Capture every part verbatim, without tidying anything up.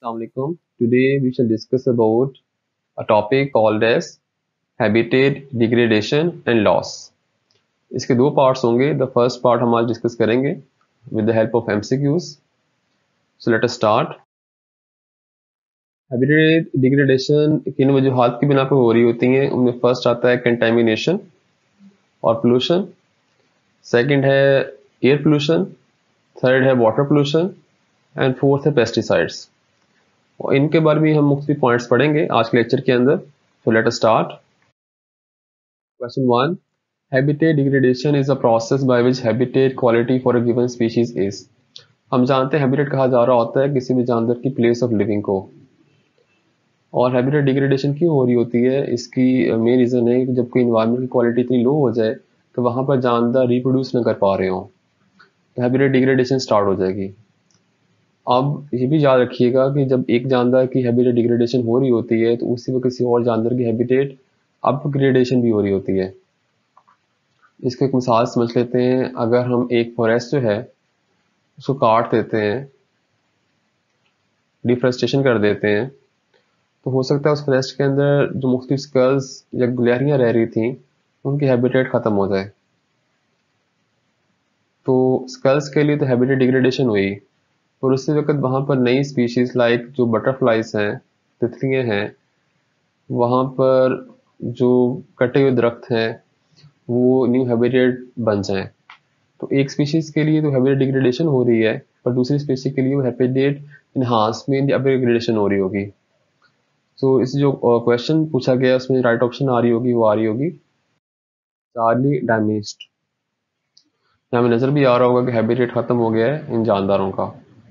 Assalamualaikum. Today we shall discuss about a topic called as habitat degradation and loss. इसके दो parts होंगे. The first part हम आज discuss करेंगे with the help of MCQs. So let us start. Habitat degradation किन वजूहात की बिना पर हो रही होती हैं. उनमें फर्स्ट आता है कंटेमिनेशन और पोल्यूशन. सेकंड है एयर पोल्यूशन. थर्ड है वाटर पोल्यूशन एंड फोर्थ है पेस्टिसाइड्स. और इनके बारे में हम मुख्तलिफ पॉइंट्स पढ़ेंगे आज के लेक्चर के अंदर. So let us start. Question one. Habitat degradation is a process by which habitat quality for a given species is. हम जानते हैं हैबिटेट कहा जा रहा होता है किसी भी जानवर की प्लेस ऑफ लिविंग को. और हैबिटेट डिग्रेडेशन क्यों हो रही होती है, इसकी मेन रीज़न है कि जब कोई इन्वायरमेंट की क्वालिटी इतनी लो हो जाए तो वहाँ पर जानवर रिप्रोड्यूस न कर पा रहे हों तो हैबिटेट डिग्रेडेशन स्टार्ट हो जाएगी. अब ये भी याद रखिएगा कि जब एक जानवर की हैबिटेट डिग्रेडेशन हो रही होती है तो उसी वक्त किसी और जानवर की हैबिटेट अपग्रेडेशन भी हो रही होती है. इसको एक मिसाल समझ लेते हैं. अगर हम एक फॉरेस्ट जो है उसको काट देते हैं, डिफरेस्टेशन कर देते हैं, तो हो सकता है उस फॉरेस्ट के अंदर जो मुख्तलिफ स्कल्स या गुलहरियाँ रह रही थी उनकी हैबिटेट ख़त्म हो जाए. तो स्कल्स के लिए तो हैबिटेट डिग्रेडेशन हुई और उसी वक्त वहाँ पर नई स्पीशीज़ लाइक जो बटरफ्लाइज हैं, तितलियाँ हैं, वहाँ पर जो कटे हुए दरख्त हैं वो न्यू हैबिटेट बन जाएं. तो एक स्पीशीज़ के लिए तो हैबिटेट डिग्रेडेशन हो रही है पर दूसरी स्पीशीज़ के लिए वो हैबिटेट इन्हांसमेंट या अपग्रेडेशन हो रही होगी. तो इस जो क्वेश्चन पूछा गया उसमें राइट ऑप्शन आ रही होगी वो आ रही होगी चार्ली डैमेज्ड. यहाँ हमें नज़र भी आ रहा होगा कि हैबिटेट ख़त्म हो गया है इन जानदारों का.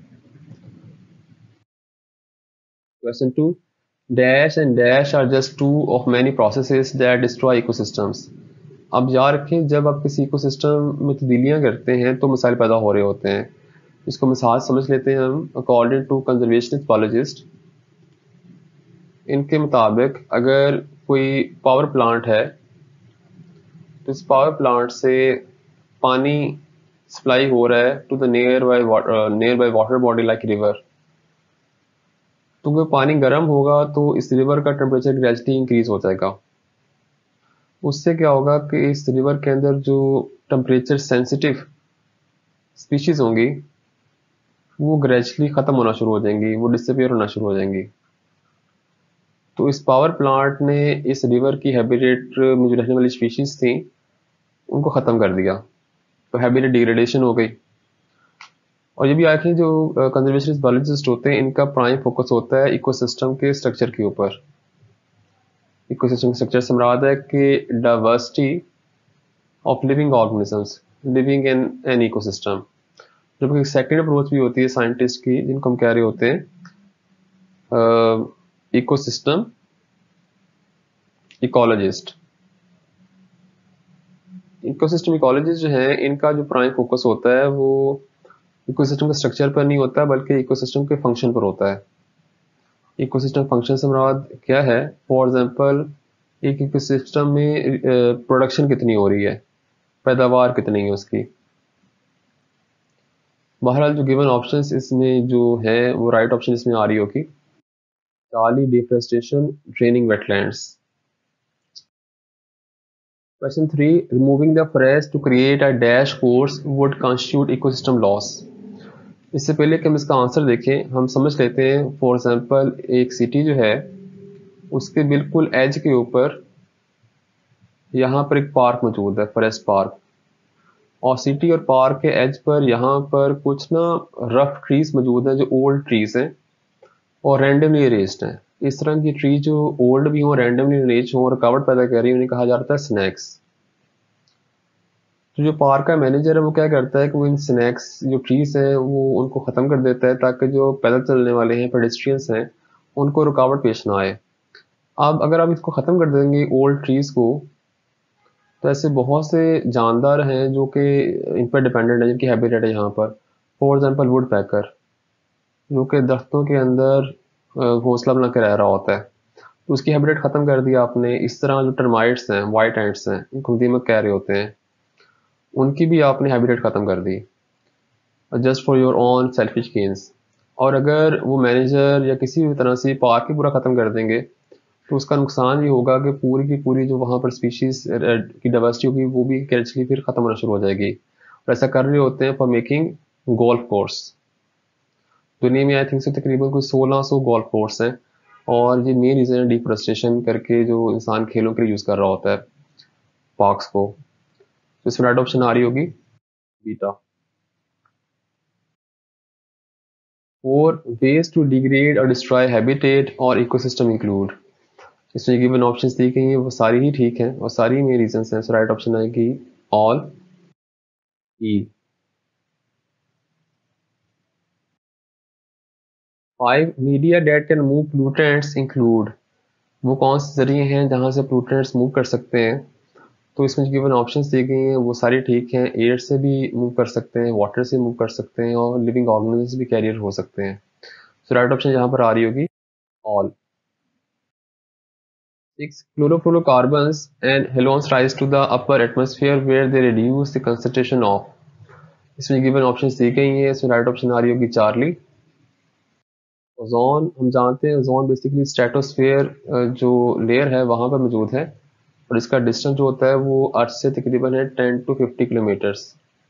Question two. Dash and dash are just two of many processes that destroy ecosystems. अब याद रखें जब आप किसी इकोसिस्टम में तब्दीलियाँ करते हैं तो मसाइल पैदा हो रहे होते हैं. इसको मिसाल समझ लेते हैं हम. अकॉर्डिंग टू कंजर्वेशनिस्ट बायोलॉजिस्ट, इनके मुताबिक अगर कोई पावर प्लांट है तो इस पावर प्लांट से पानी सप्लाई हो रहा है to the nearby nearby water body like river. तो अगर पानी गर्म होगा तो इस रिवर का टेम्परेचर ग्रेजुअली इंक्रीज हो जाएगा. उससे क्या होगा कि इस रिवर के अंदर जो टेम्परेचर सेंसिटिव स्पीशीज होंगी वो ग्रेजुअली ख़त्म होना शुरू हो जाएंगी, वो डिसअपियर होना शुरू हो जाएंगी. तो इस पावर प्लांट ने इस रिवर की हैबिटेट में जो रहने वाली स्पीशीज थी उनको ख़त्म कर दिया. तो हैबिटेट डिग्रेडेशन हो गई. और ये भी आखिर जो कंजर्वेशनिस्ट बायोलॉजिस्ट होते हैं इनका प्राइम फोकस होता है इकोसिस्टम के स्ट्रक्चर के ऊपर. इकोसिस्टम स्ट्रक्चर से मुराद है कि diversity of living organisms living in an ecosystem. जबकि एक सेकंड अप्रोच भी होती है साइंटिस्ट की जिनको हम कह रहे होते हैं इकोसिस्टम इकोलॉजिस्ट. इकोसिस्टम इकोलॉजिस्ट जो है इनका जो प्राइम फोकस होता है वो इकोसिस्टम के स्ट्रक्चर पर नहीं होता बल्कि इकोसिस्टम के फंक्शन पर होता है. इकोसिस्टम फंक्शन से मुराद क्या है? फॉर एग्जांपल एक इकोसिस्टम में प्रोडक्शन कितनी हो रही है, पैदावार कितनी है उसकी. बहरहाल जो गिवन ऑप्शंस इसमें जो है वो राइट ऑप्शन इसमें आ रही होगी Charlie deforestation draining wetlands. Question three. Removing the forest to create a dash course would constitute ecosystem loss. इससे पहले कि हम इसका आंसर देखें हम समझ लेते हैं. फॉर एग्जांपल एक सिटी जो है उसके बिल्कुल एज के ऊपर यहाँ पर एक पार्क मौजूद है, फॉरेस्ट पार्क. और सिटी और पार्क के एज पर यहाँ पर कुछ ना रफ ट्रीज मौजूद हैं जो ओल्ड ट्रीज हैं और रैंडमली अरेंज्ड हैं. इस तरह की ट्री जो ओल्ड भी हों, रैंडमली अरेंज हों और रुकावट पैदा कर रही है उन्हें कहा जाता है स्नैक्स. तो जो पार्क का मैनेजर है वो क्या करता है कि वो इन स्नैक्स जो ट्रीज हैं वो उनको ख़त्म कर देता है ताकि जो पैदल चलने वाले हैं, पेडेस्ट्रियंस हैं, उनको रुकावट पेश ना आए. अब अगर आप इसको ख़त्म कर देंगे ओल्ड ट्रीज़ को तो ऐसे बहुत से जानदार हैं जो कि इन पर डिपेंडेंट हैं जिनकी हैबिटेट है यहाँ पर. फॉर एग्जांपल वुड पैकर जो कि दरख्तों के अंदर घोंसला बना के रह रहा होता है तो उसकी हैबिटेट ख़त्म कर दिया आपने. इस तरह जो टर्माइट्स हैं, वाइट एंट्स हैं, इनको दीमक कह रहे होते हैं, उनकी भी आपने हैबिटेट ख़त्म कर दी just for your own selfish gains. और अगर वो मैनेजर या किसी भी तरह से पार्क ही पूरा ख़त्म कर देंगे तो उसका नुकसान ये होगा कि पूरी की पूरी जो वहाँ पर स्पीशीज़ की डाइवर्सिटी होगी वो भी ग्रेजुअली फिर ख़त्म होना शुरू हो जाएगी। और ऐसा कर रहे होते हैं फॉर मेकिंग गोल्फ कोर्स। दुनिया में आई थिंक से तकरीबन कोई सोलह सौ गोल्फ कोर्स हैं और ये मेन रीज़न है डिफोरेस्टेशन करके जो इंसान खेलों के लिए यूज़ कर रहा होता है पार्क्स को। तो इसमें राइट ऑप्शन आ रही होगी beta. Four ways to degrade or destroy habitat और ecosystem include। इसमें गिवन ऑप्शंस दी गई हैं वो सारी ही ठीक हैं और सारी में रीजंस हैं। सो राइट ऑप्शन आएगी all E. Five media that can move pollutants include. वो कौन से जरिए हैं जहां से पोल्यूटेंट्स मूव कर सकते हैं। तो इसमें गिवन ऑप्शंस दी गई हैं वो सारी ठीक हैं। एयर से भी मूव कर सकते हैं, वाटर से मूव कर सकते हैं और लिविंग ऑर्गेनिज्म भी कैरियर हो सकते हैं। सो राइट ऑप्शन यहाँ पर आ रही होगी all. Six, chlorofluorocarbons and halogens rise to the upper atmosphere where they reduce the concentration of। इसमें गिवन ऑप्शंस दी गई हैं। इसमें राइट ऑप्शन आ रही होगी चार्ली। ओजोन हम जानते हैं ओजोन बेसिकली स्ट्रेटोस्फेयर जो लेयर है वहाँ पर मौजूद है और इसका डिस्टेंस जो होता है वो अर्थ से तकरीबन है टेन टू फिफ्टी किलोमीटर्स।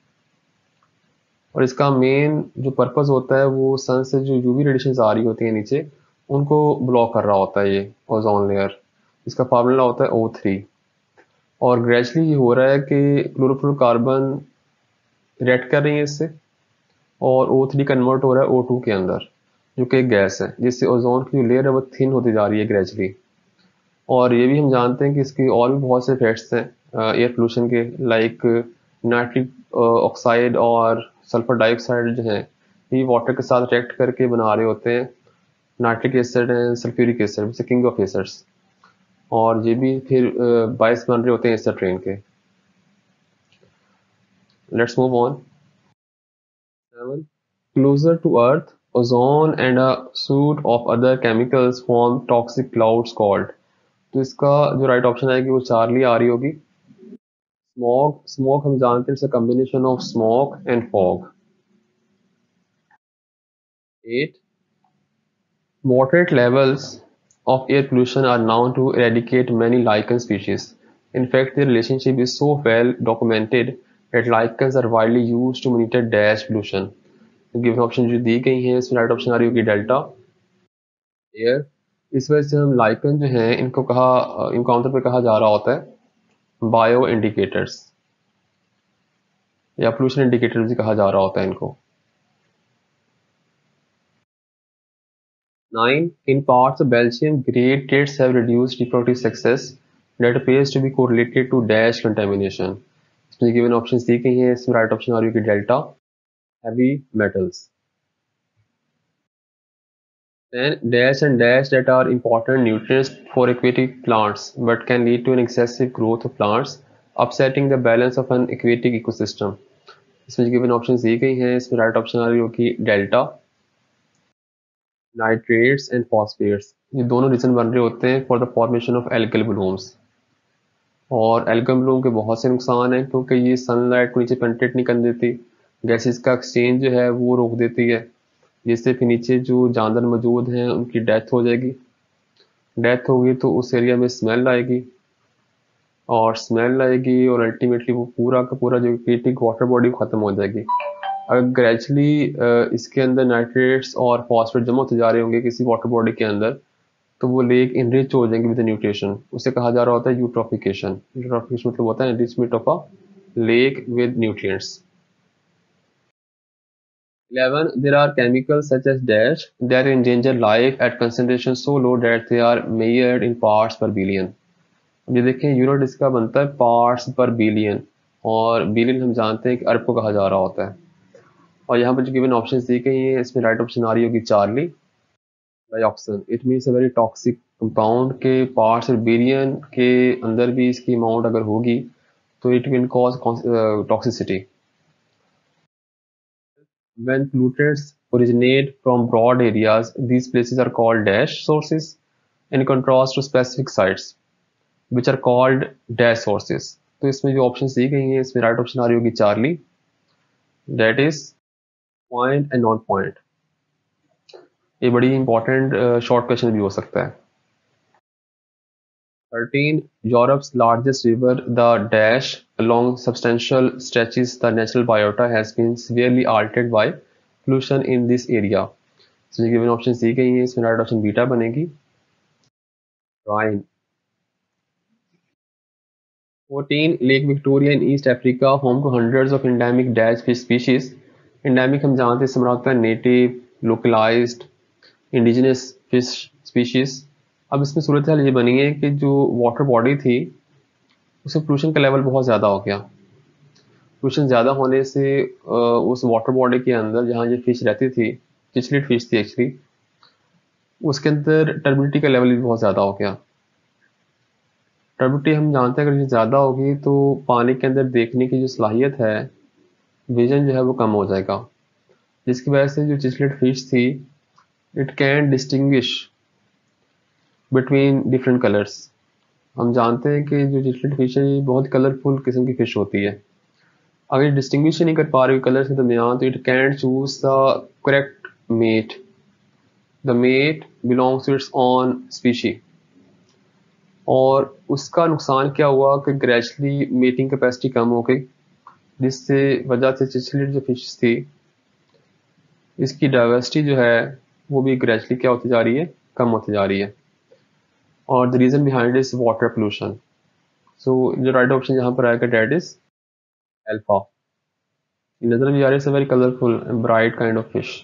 और इसका मेन जो पर्पस होता है वो सन से जो यूवी रेडिएशंस आ रही होती हैं नीचे उनको ब्लॉक कर रहा होता है ये ओजोन लेयर। इसका फार्मूला होता है ओ थ्री। और ग्रेजुअली ये हो रहा है कि क्लोरोफ्लोरोकार्बन रिएक्ट कर रही है इससे और ओ थ्री कन्वर्ट हो रहा है ओ टू के अंदर जो कि एक गैस है जिससे ओजोन की जो लेयर है वो थिन होती जा रही है ग्रेजुअली। और ये भी हम जानते हैं कि इसकी और भी बहुत से इफेक्ट्स हैं एयर पोल्यूशन के, लाइक नाइट्रिक ऑक्साइड और सल्फर डाइऑक्साइड जो हैं ये वाटर के साथ रिएक्ट करके बना रहे होते हैं nitric acid and sulphuric acid, king of acids. और ये भी फिर बायस बन रहे होते हैं एसिड ट्रेन के। Let's move on. Seven, closer to Earth, ozone and a suite of other chemicals form toxic clouds called। तो इसका जो राइट ऑप्शन आएगी वो चार्ली आ रही होगी। स्मॉग, स्मोक हम जानते हैं it's a combination of smoke and fog. Eight, moderate levels of air pollution are known to eradicate many lichen species. In fact, their relationship is so well documented that lichens are widely used to monitor dash pollution। गिवन option जो दी गई हैं इसमें right option आ रही होगी delta air. इस वजह से हम लाइकन जो हैं इनको कहा इनको आमतौर पर कहा जा रहा होता है बायो इंडिकेटर्स या पोल्यूशन इंडिकेटर्स भी कहा जा रहा होता है इनको। Nine, in parts of Belgium, great rates have reduced reproductive success that appears to be correlated to dash contamination। इसमें गिवन ऑप्शंस दी गई हैं इसमें राइट ऑप्शन आ रही होगी delta heavy metals। Then dash and dash that are important nutrients for aquatic plants but can lead to an excessive growth of plants, upsetting the balance of an aquatic ecosystem। इसमें given options दी गई हैं इसमें right option आ रही होगी delta nitrates and phosphates. ये दोनों रीजन बन रहे होते हैं for the formation of algal blooms. और एल्गल ब्लूम के बहुत से नुकसान हैं क्योंकि ये सनलाइट को नीचे पेनिट्रेट नहीं करने देती, गैसेस का एक्सचेंज जो है वो रोक देती है जिससे फिर नीचे जो जानवर मौजूद हैं उनकी डेथ हो जाएगी। डेथ होगी तो उस एरिया में स्मेल आएगी और स्मेल आएगी और अल्टीमेटली वो पूरा का पूरा जो क्रिटिक वाटर बॉडी ख़त्म हो जाएगी। अगर ग्रेजुअली इसके अंदर नाइट्रेट्स और फॉस्फेट जमा होते जा रहे होंगे किसी वाटर बॉडी के अंदर तो वो लेक इनरिच हो जाएंगे विद न्यूट्रिशन। उसे कहा जा रहा होता है यूट्रोफिकेशन। यूट्रोफिकेशन मतलब होता है enrichment of a lake with nutrients. Eleven, there are chemicals such as dash that endanger life at concentration so low that they are measured in parts per billion। अब ये देखें यूनिट इसका बनता है parts पर बिलियन और billion हम जानते हैं कि अरब को कहा जा रहा होता है। और यहाँ पर जो गिवन ऑप्शंस दी गई हैं इसमें राइट ऑप्शन आ रही होगी Charlie dioxin. It means a very toxic compound के पार्ट्स पर बिलियन के अंदर भी इसकी अमाउंट अगर होगी तो it will cause toxicity. When pollutants originate from broad areas, these places are called dash sources in contrast to specific sites which are called dash sources। तो इसमें जो ऑप्शन दी गई हैं इसमें राइट ऑप्शन आ रही होगी Charlie, that is point and non point। ये बड़ी इंपॉर्टेंट शॉर्ट क्वेश्चन भी हो सकता है। Thirteen Europe's largest river, the Dash, along substantial stretches the natural biota has been severely altered by pollution in this area. So given options दी गई हैं, इसमें राइट ऑप्शन बीटा बनेगी। Rhine. fourteen Lake Victoria in East Africa, home to hundreds of endemic dash fish species. Endemic हम जानते हैं समझ आता है native, localized, indigenous fish species. अब इसमें सूरत हाल ये बनी है कि जो वाटर बॉडी थी उसमें पोल्यूशन का लेवल बहुत ज़्यादा हो गया। पोल्यूशन ज़्यादा होने से उस वाटर बॉडी के अंदर जहाँ ये फिश रहती थी, चिचलिड फिश थी एक्चुअली, उसके अंदर टर्बिडिटी का लेवल भी बहुत ज़्यादा हो गया। टर्बिडिटी हम जानते हैं अगर ये ज़्यादा होगी तो पानी के अंदर देखने की जो सलाहियत है, विजन जो है वो कम हो जाएगा, जिसकी वजह से जो चिचलिड फिश थी it can distinguish between different colours. हम जानते हैं कि जो चिचलिड फिश है ये बहुत कलरफुल किस्म की फिश होती है। अगर डिस्टिंग्विश नहीं कर पा रही कलर्स के दरमियान तो it can choose the correct mate, the mate belongs to its own species. और उसका नुकसान क्या हुआ कि ग्रेजुअली मेटिंग कैपेसिटी कम हो गई, जिससे वजह से चिचलिड जो फिश थी इसकी डाइवर्सिटी जो है वो भी ग्रेजुअली क्या होती जा रही है, कम होती जा रही है। और the reason behind is water pollution. So जो राइट ऑप्शन यहाँ पर आएगा डेट इज अल्फा। नजर भी आ रही है very colourful and bright kind of fish.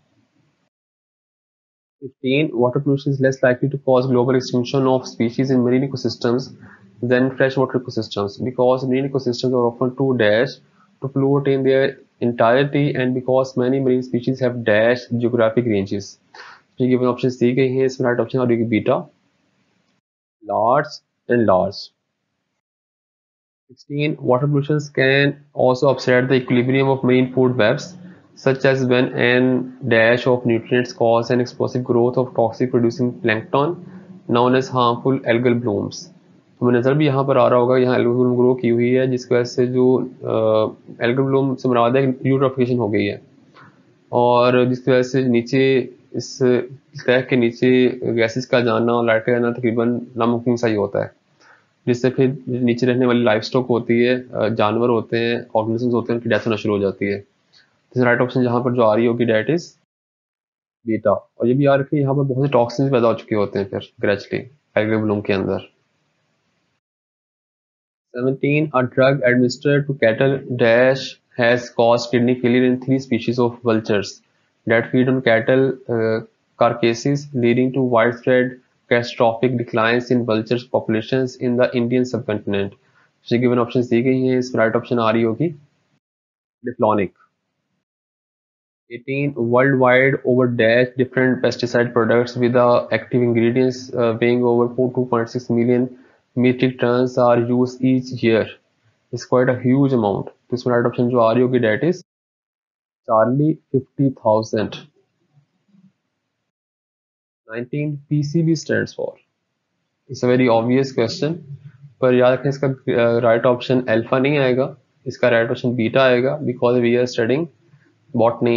fifteen Water pollution is less likely to cause global extinction of species in marine ecosystems than freshwater ecosystems because marine ecosystems are often too dash to pollute in their entirety and because many marine species have dash geographic ranges. So given options दी गई हैं, इसमें right option आ रही है beta, large and large. sixteen Water pollution can also upset the equilibrium of marine food webs, such as when an dash of nutrients cause an explosive growth of toxic producing plankton known as harmful algal blooms. हमें नज़र भी यहाँ पर आ रहा होगा, यहाँ algal Bloom grow की हुई है, जिसकी वजह से जो एल्गल ब्लूम से मुराद है यूट्रोफिकेशन हो गई है और जिसकी वजह से नीचे इस तह के नीचे गैसेस का जाना और लाइट का जाना तकरीबन नामुमकिन सा ही होता है, जिससे फिर नीचे रहने वाली लाइफ स्टॉक होती है, जानवर होते हैं, ऑर्गेनिजम्स होते हैं, उनकी डेथ होना शुरू हो जाती है। तो राइट ऑप्शन जहाँ पर जो आ रही होगी डेट इज बीटा। और ये भी याद रखिए यहाँ पर बहुत से टॉक्सिन्स पैदा हो चुके होते हैं फिर ग्रेजुअली एल्गल ब्लूम के अंदर। seventeen A drug administered to cattle dash has caused kidney failure in three species of vultures that feed on cattle uh, carcasses, leading to widespread catastrophic declines in vultures populations in the Indian subcontinent. So given options दी गई हैं, इसमें right option आ रही होगी डिफ्लॉनिक। eighteen Worldwide over dash different pesticide products with the active ingredients uh, weighing over two point six million metric tons are used each year. It's quite a huge amount. तो इसमें right option जो आ रही होगी that is Charlie fifty thousand. nineteen P C B stands for, it's a very obvious question, पर याद रखें इसका राइट ऑप्शन अल्फा नहीं आएगा, इसका राइट ऑप्शन बीटा आएगा because we are studying botany.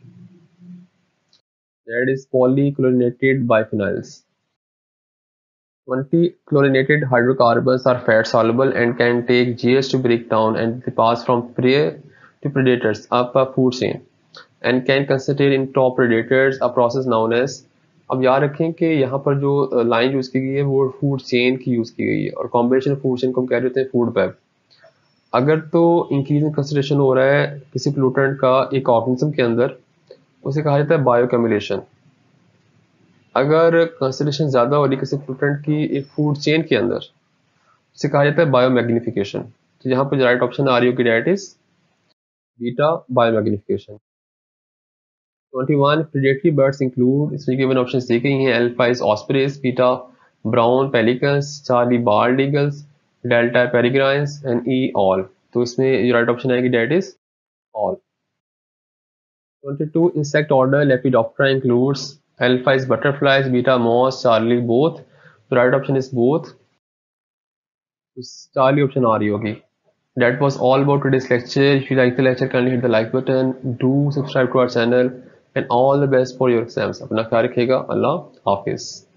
That is polychlorinated biphenyls. twenty Chlorinated hydrocarbons are fat soluble and can take years to break down, and they pass from prey to predators up a food chain and can concentrate in top predators, a process known as। अब याद रखें कि यहाँ पर जो line use की गई है वो फूड चेन की यूज की गई है और कॉम्बिनेशन फूड चेन को हम कह रहे होते हैं फूड वेब। अगर तो इंक्रीजिंग कंसंट्रेशन हो रहा है किसी पोल्यूटेंट का एक ऑर्गेनिज्म के अंदर, उसे कहा जाता है बायोकैमुलेशन। अगर कंसंट्रेशन ज़्यादा हो रही किसी पोल्यूटेंट की एक फूड चेन के अंदर, उसे कहा जाता है बायोमैग्निफिकेशन। तो यहाँ पर राइट ऑप्शन आ रही होगी that is beta, biomagnification. twenty-one Predatory birds include, इसमें गिवन ऑप्शंस दी गई हैं, alpha is ospreys, beta brown pelicans, Charlie bald eagles, delta peregrines and E all. तो इसमें जो राइट ऑप्शन आएगी that is all. twenty-two Insect order Lepidoptera includes alpha is butterflies, beta moths, charlie both. So right option is both. So charlie option आ रही होगी। That was all about today's lecture. If you like the lecture, kindly hit the like button. Do subscribe to our channel. And all the best for your exams. अपना ख्याल रखिएगा। अल्लाह हाफिज़।